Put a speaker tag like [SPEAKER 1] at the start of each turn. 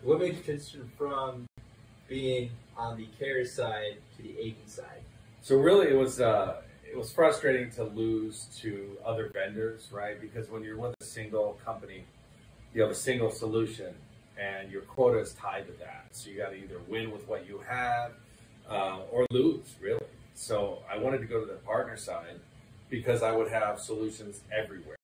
[SPEAKER 1] What made you transition from being on the carrier side to the agent side?
[SPEAKER 2] So really, it was frustrating to lose to other vendors, right? Because when you're with a single company, you have a single solution, and your quota is tied to that. So you got to either win with what you have or lose, really. So I wanted to go to the partner side because I would have solutions everywhere.